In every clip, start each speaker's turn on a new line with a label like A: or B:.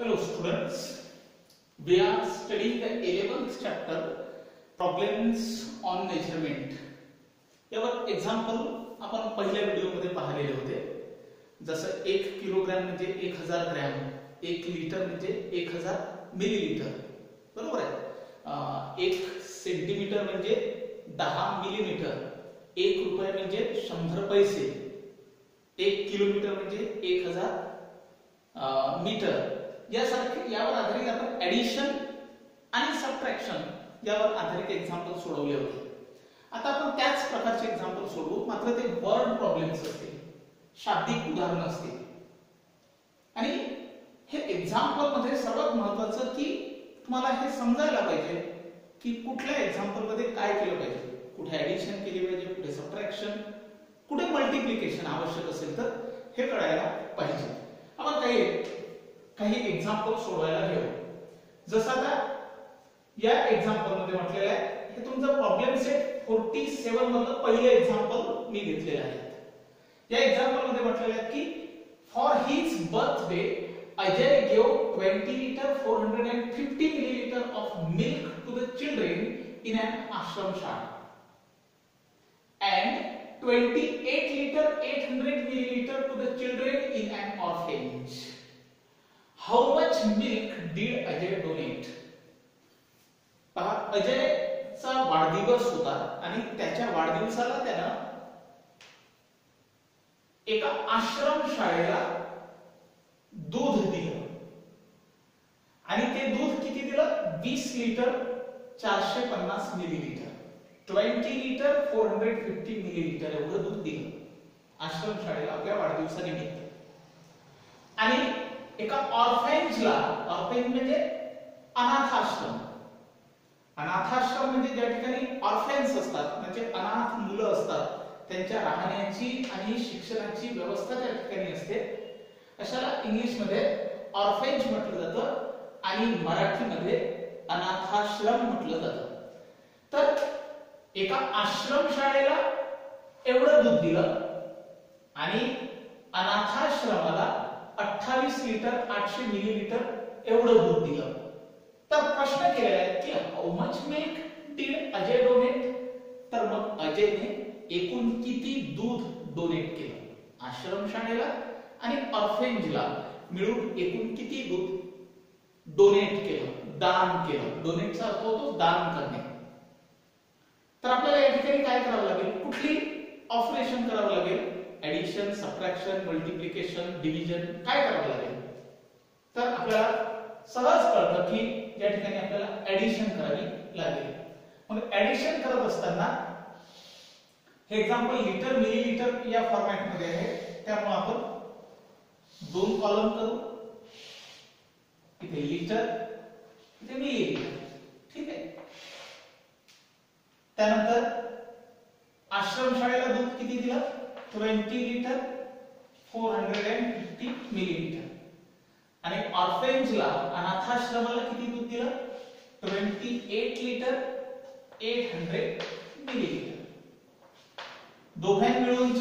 A: Hello students, we are studying the 11th chapter problems on measurement. यावर example आपण पहिल्या व्हिडिओमध्ये पाहिलेले होते. जसं 1 किलोग्राम म्हणजे 1000 ग्रॅम, 1 लिटर म्हणजे 1000 मिलीलीटर, बरोबर आहे. 1 सेंटीमीटर म्हणजे 10 मिलीमीटर, 1 रुपये म्हणजे 100 पैसे, 1 किलोमीटर म्हणजे 1000 मीटर. यावर आधारित आपण ऍडिशन आणि सबट्रॅक्शन यावर आधारित एक्झाम्पल सोडवले होते. आता आपण त्याच प्रकारचे एक्झाम्पल सोडवू, मात्र ते वर्ड प्रॉब्लेम्स असतील, शाब्दिक उदाहरण असतील. आणि हे एक्झाम्पल मध्ये सर्वात महत्त्वाचं की तुम्हाला हे समजायला पाहिजे की कुठल्या एक्झाम्पल मध्ये काय केलं पाहिजे, कुठे ऍडिशन केली पाहिजे, कुठे सबट्रॅक्शन, कुठे मल्टिप्लिकेशन आवश्यक असेल तर हे कळायला पाहिजे. आपण काही एक्झाम्पल सोडवायला घेऊ. जसं आता या एक्झाम्पल मध्ये म्हटलेलं आहे, हे तुमचं प्रॉब्लेम सेट 47 मधलं पहिलं एक्झाम्पल मी घेतलेलं आहे. या एक्झाम्पल मध्ये म्हटलेलं आहे की for his birthday Ajay give 20 litre 450 millilitre of milk to the children in an ashram shala and 28 liter 800 milliliter to the children in an orphanage. How much milk did Ajay donate? पहा, अजयचा वाढदिवस होता आणि त्याच्या वाढदिवसाला त्यानं एका आश्रम शाळेला दूध दिलं आणि ते दूध किती दिलं? 20 लिटर 450 मिलीलीटर, 20 लिटर 450 मिलीलीटर एवढं दूध दिलं आश्रम शाळेला आपल्या वाढदिवसानिमित्त. आणि एका ऑर्फेंजला, ऑर्फेंज म्हणजे अनाथाश्रम, अनाथाश्रम म्हणजे ज्या ठिकाणी ऑर्फेन्स असतात, म्हणजे अनाथ मुलं असतात, त्यांच्या राहण्याची आणि शिक्षणाची व्यवस्था त्या ठिकाणी असते, अशाला इंग्लिश मध्ये ऑर्फेंज म्हटलं जातं आणि मराठीमध्ये अनाथाश्रम म्हटलं जातं. तर एका आश्रम शाळेला एवढं दूध दिलं आणि अनाथाश्रमाला 28 लिटर 800 मिलीलीटर एवढं दूध दिलं. तर प्रश्न केलेला आहे की how much milk did Ajay donate? तर मग अजयने एकूण किती दूध डोनेट केलं आश्रम शाळेला आणि ऑर्फेंजला मिळून एकूण किती दूध डोनेट केलं, दान केलं. डोनेटचा अर्थ होतो दान करणे. तर आपल्याला या ठिकाणी काय करावं लागेल, कुठली ऑपरेशन करावं लागेल, ऍडिशन, सबट्रॅक्शन, मल्टिप्लिकेशन, डिव्हिजन, काय करावं लागेल? तर आपल्याला सहज कळतं की या ठिकाणी आपल्याला ऍडिशन करावी लागेल. मग ऍडिशन करत असताना हे एक्झाम्पल लिटर मिलीलीटर या फॉर्मॅट मध्ये आहे, त्यामुळे आपण 2 कॉलम करू. इथे लिटर, इथे मिलीलीटर, ठीक आहे. त्यानंतर आश्रम शाळेला दूध किती दिलं? 20 लिटर 450 मिलीलीटर. आणि ऑर्फेंजला, अनाथाश्रमाला किती दूध दिलं? 28 लिटर 800 मिलीलीटर. दोघां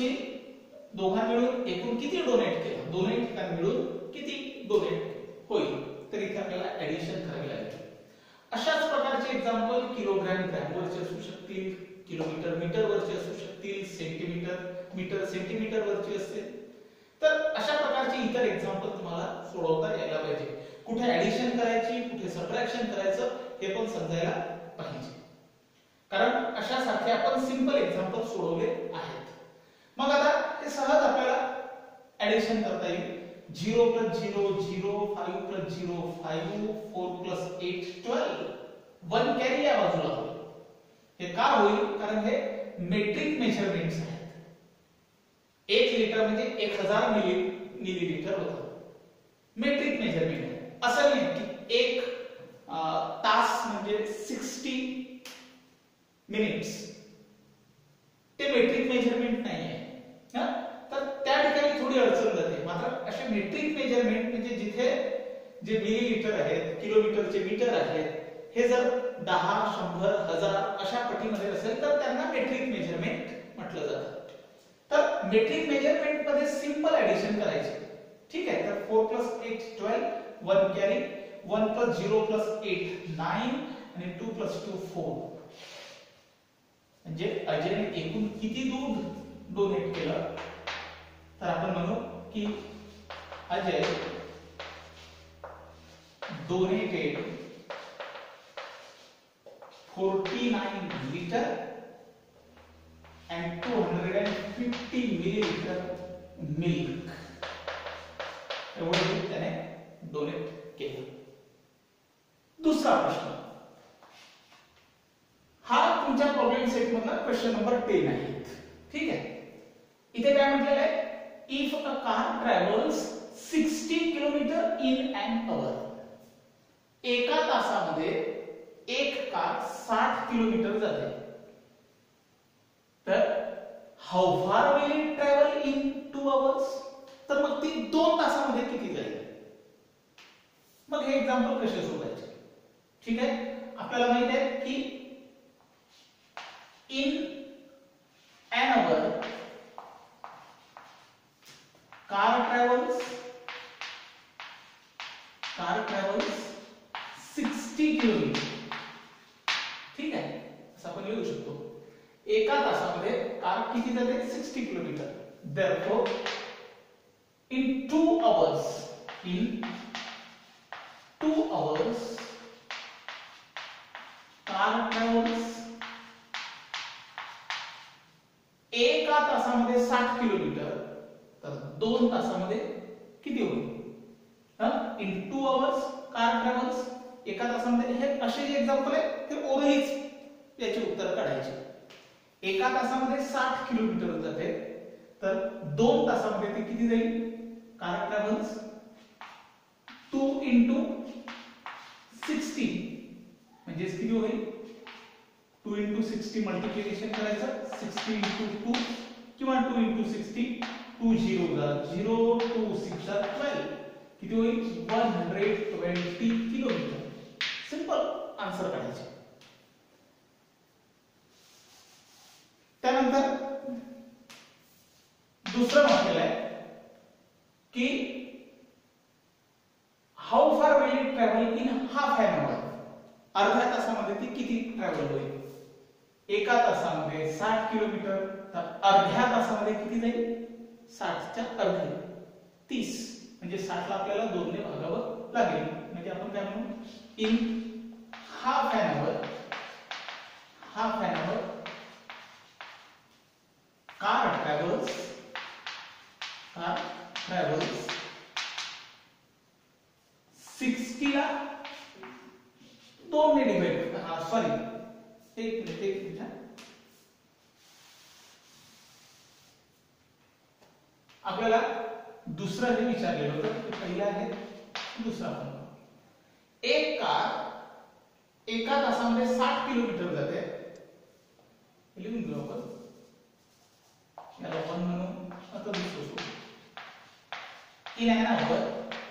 A: मिळून एकूण किती डोनेट केलं, दोन्ही ठिकाणी मिळून किती डोनेट होईल, तर इथे आपल्याला ऍडिशन करावी लागेल. अशाच प्रकारचे एक्झाम्पल किलोग्राम ग्रॅम वरचे असू शकतील, किलोमीटर मीटर वरचे असू शकतील, सेंटीमीटर मीटर सेंटीमीटर वरचे असतील. तर अशा प्रकारचे इतर एक्झाम्पल तुम्हाला सोडवता यायला पाहिजे. कुठे ऍडिशन करायची, कुठे सबट्रॅक्शन करायचं हे पण समजायला पाहिजे, कारण अशा सारखे आपण सिंपल एक्झाम्पल सोडवले आहेत. मग आता हे सहज आपल्याला ऍडिशन करता येईल. 0 + 0 0, 5 + 0 5, 4 + 8 12, 1 कॅरी या बाजूला होईल. हे का होईल? कारण हे मेट्रिक मेजरमेंट्स आहेत. 1 लिटर म्हणजे 1000 मिलीलीटर होतं, मेट्रिक मेजरमेंट आहे. असं नाही की 1 तास म्हणजे 60 मिनिट्स, ते मेट्रिक मेजरमेंट नाही आहे. तर त्या ठिकाणी थोडी अडचण जाते. मात्र असे मेट्रिक मेजरमेंट म्हणजे जिथे जे मिलीलीटर आहेत, किलोमीटरचे मीटर आहेत, हे जर 10, 100, 1000 अशा पटीमध्ये असेल तर त्यांना मेट्रिक मेजरमेंट म्हटलं जातं. तर मेट्रिक मेजरमेंट मध्ये सिंपल ऍडिशन करायची, ठीक आहे. तर 4 + 8 12, 1 कॅरी, 1 + 0 + 8 9 आणि 2 + 2 4. म्हणजे अजयने एकूण किती दूध डोनेट केलं, तर आपण म्हणू की Ajay donated 49 liter and 250 milliliter milk. एवढं दूध त्याने डोनेट केलं. दुसरा प्रश्न, हा तुमच्या प्रॉब्लेम सेट मधला क्वेश्चन नंबर 10 आहे. ठीक आहे. इथे काय म्हटलेलं आहे, if a car travels 60 kilometre in an hour, एका तासामध्ये एक कार 60 किलोमीटर जाते, तर how far will it travel in 2 hours, तर मग ती 2 तासामध्ये किती जाईल. मग हे एक्झाम्पल कसे सोडवायचे. ठीक आहे. आपल्याला माहित आहे की in an hour car travels 60 kilometre. ठीक आहे. असं आपण लिहू शकतो, एका तासामध्ये कार किती जाते, 60 kilometre. therefore in 2 hours car travels, एका तासामध्ये 60 किलोमीटर, तर 2 तासामध्ये किती होईल. इन 2 आवर्स कार ट्रॅव्हल्स, एका तासामध्ये. हे असे जे एक्झाम्पल आहे ते ओरलीच याचे उत्तर काढायचे. एका तासामध्ये 60 किलोमीटर जाते, तर 2 तासामध्ये ते किती जाईल. कार ट्रॅव्हल्स 2 × 60 म्हणजे किती होईल, 2 × 60 मल्टिप्लिकेशन करायचं, 60 × 2 किंवा 2 × 60, 2 0 0, 2 6 12, किती होईल, 120 किलोमीटर. सिंपल आन्सर काढायचे. त्यानंतर दुसरं म्हटलेलं आहे की how far will it travel in half an hour, अर्ध्या तासामध्ये ती किती ट्रॅव्हल होईल. एका तासामध्ये 60 किलोमीटर, तर अर्ध्या तासामध्ये किती जाईल, 60च्या अर्धे 30, म्हणजे 60 ला आपल्याला 2 ने भागावं लागेल. म्हणजे आपण काय म्हणू, in half an hour car travels 60 ला 2 ने डिवाइड, सॉरी एक मिनिट. आपल्याला दुसरं हे विचारलेलं होतं, ते पहिलं आहे, दुसरा पण. एक कार एका तासामध्ये 60 किलोमीटर जाते, लिहून घेऊ आपण. याला आपण म्हणू आता दुसरं, in an hour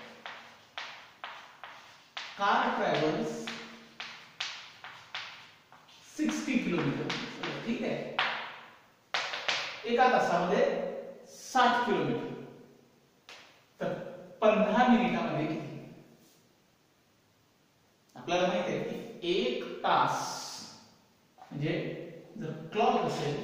A: car travels 60 kilometre. ठीक आहे. एका तासामध्ये 60 किलोमीटर, तर 15 मिनिटांमध्ये किती. आपल्याला माहिती आहे की 1 तास म्हणजे जर क्लॉक असेल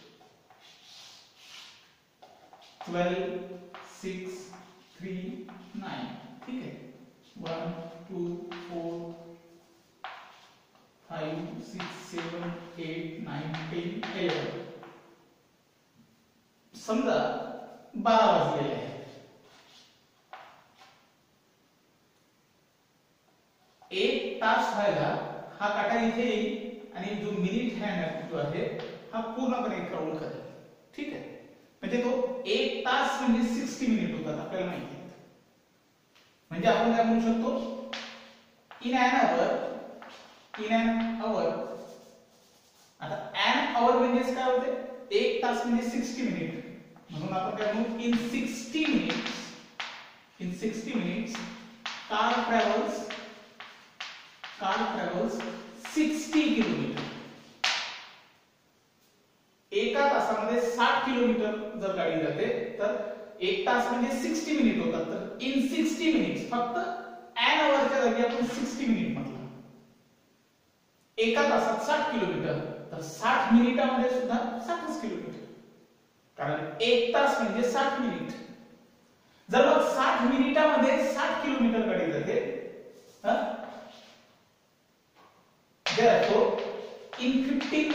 A: 12 6 3 9. ठीक आहे. 1 2 4 5 6 7 8 9 10 11. समजा 12 वाजलेले आहे. एक तास व्हायला हा काटा इथे येईल आणि जो मिनिट हँड जो आहे हा पूर्णपणे काउंट करेल. ठीक आहे. म्हणजे तो 1 तास म्हणजे 60 मिनिट होतात, आपल्याला माहिती आहे. म्हणजे आपण काय म्हणू शकतो, इन एन आवर. आता एन आवर म्हणजे काय होते, 1 तास म्हणजे 60 मिनिट, म्हणून आपण काय म्हणू, in 60 minutes car travels 60 kilometre. एका तासामध्ये 60 किलोमीटर जर गाडी जाते, तर 1 तास म्हणजे 60 मिनिट होतात, तर इन 60 मिनिट्स फक्त जागी आपण 60 मिनिट म्हटलं, एका तासात 60 किलोमीटर, तर 60 मिनिटामध्ये सुद्धा 60 किलोमीटर, कारण एक तास म्हणजे 60 मिनिट. जर मग 60 मिनिटामध्ये 60 किलोमीटर गाडी जाते, therefore in 15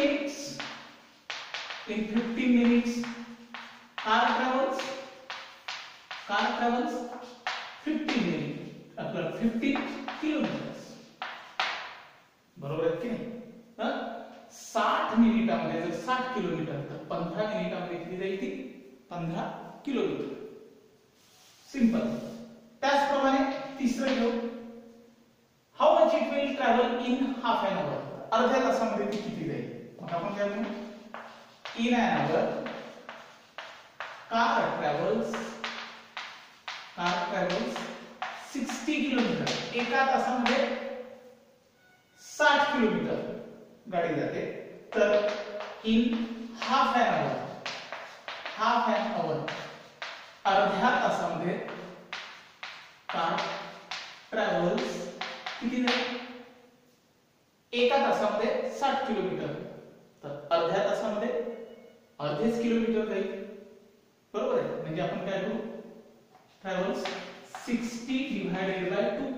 A: minutes car travels 15 minutes, आपला 15 किलोमीटर. बरोबर आहे की नाही? 60 मिनिटामध्ये जर 60 किलोमीटर, तर 15 मिनिटामध्ये किती जाईल ती? 15 किलोमीटर. सिंपल. त्याचप्रमाणे तिसरं घेऊ, how much it will travel in half an hour. अर्ध्या तासामध्ये ती किती जाईल? मग आपण काय म्हणू? In an hour car travels 60 kilometre. एका तासामध्ये 60 किलोमीटर गाडी जाते, तर इन हाफ एन आवर अर्ध्या तासामध्ये कार ट्रॅव्हल्स किती जाईल? एका तासामध्ये 60 किलोमीटर, तर अर्ध्या तासामध्ये अर्धेच किलोमीटर जाईल. बरोबर आहे? म्हणजे आपण काय करू? Travels 60 divided by 2.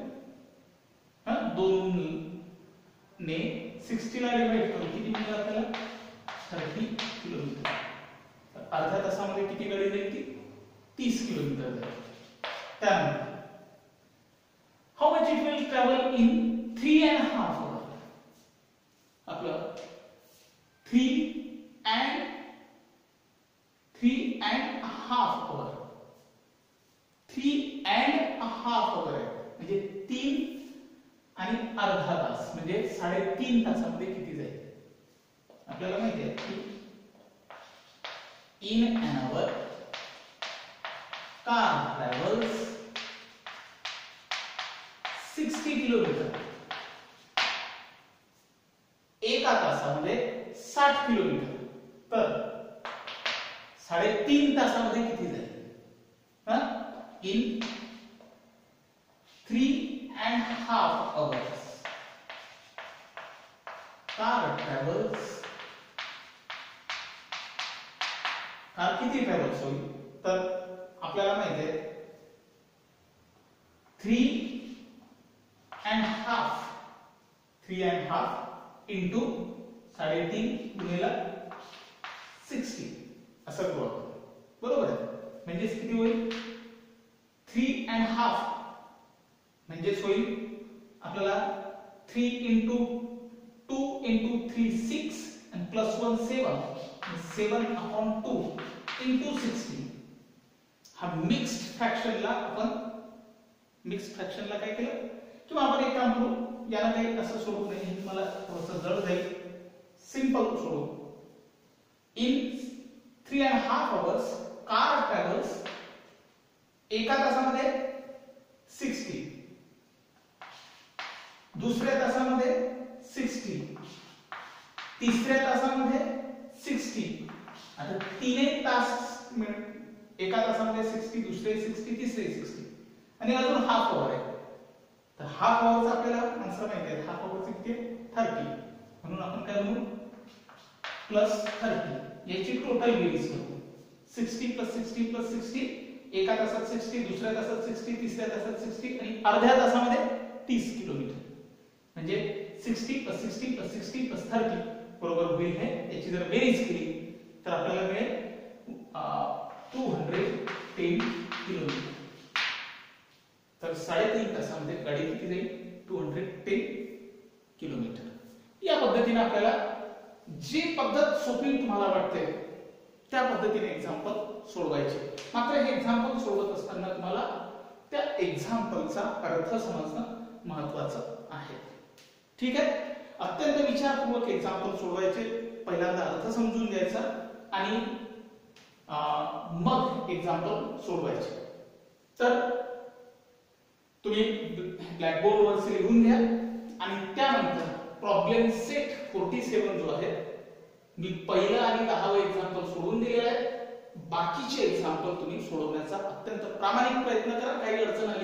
A: 2 ने 60 ला डिवाइड करू किती मिळेल आपल्याला? 30 किलोमीटर. तर अर्ध्या तासामध्ये किती गाडी जाईल ती? 30 किलोमीटर जाईल. त्यानंतर how much it will travel in 3.5 hour. आपलं 3 and a half hour. 3.5 आवर आहे, म्हणजे 3 आणि अर्धा तास, म्हणजे 3.5 तासामध्ये किती जाईल? आपल्याला माहिती आहे की in an hour car travels 60 kilometre. एका तासामध्ये 60 किलोमीटर, तर 3.5 तासामध्ये किती जाईल? इन 3.5 hours कार किती ट्रॅव्हल्स होईल? तर आपल्याला माहिती आहे 3.5 इंटू 3.5 गुणिले 60 असं करू आपण. बरोबर आहे? म्हणजे किती होईल? 3.5 म्हणजेच होईल आपल्याला 3 इंटू 2 इंटू 3 6 आणि प्लस 1 7/2 इंटू 60. हा मिक्स्ड फ्रॅक्शनला काय केलं? किंवा आपण एक काम करू, याला काही असं सोडू नये, हे तुम्हाला थोडंसं जड जाईल. सिंपल सोडू. इन 3.5 hours कार ट्रॅव्हल्स एका तासामध्ये 60, दुसऱ्या तासामध्ये 60, तिसऱ्या तासामध्ये 60. आता 3 तास, एका तासामध्ये 60, दुसरे 60, तिसरे 60, आणि अजून हाफ आवर आहे. तर हाफ आवरचा आपल्याला आन्सर माहिती आहे. हाफ आवरचे किती? 30. म्हणून आपण काय म्हणू? प्लस 30. याची टोटल बेरीज करू. 60 प्लस 60 प्लस 60. एका तासात 60, दुसऱ्या तासात 60, तिसऱ्या तासात 60, आणि अर्ध्या तासामध्ये 30 किलोमीटर. म्हणजे 60 प्लस 60 प्लस 60 प्लस 30 बरोबर होईल हे. याची जर बेरीज केली तर आपल्याला मिळेल 210 किलोमीटर. तर 3.5 तासामध्ये गाडी किती जाईल? 210 किलोमीटर. या पद्धतीने आपल्याला जी पद्धत सोपी तुम्हाला वाटते त्या पद्धतीने एक्झाम्पल सोडवायचे. मात्र हे एक्झाम्पल सोडवत असताना तुम्हाला त्या एक्झाम्पलचा अर्थ समजणं महत्त्वाचं आहे. ठीक आहे? अत्यंत विचारपूर्वक एक्झाम्पल सोडवायचे. पहिल्यांदा अर्थ समजून घ्यायचा आणि मग एक्झाम्पल सोडवायचे. तर तुम्ही ब्लॅकबोर्ड वर लिहून घ्या आणि त्यानंतर प्रॉब्लेम सेट 47 जो आहे, मी पहिलं आणि 10वं एक्झाम्पल सोडून दिलेलं आहे. बाकीचे एक्झाम्पल तुम्ही सोडवण्याचा अत्यंत प्रामाणिक प्रयत्न करा. काही अडचण आली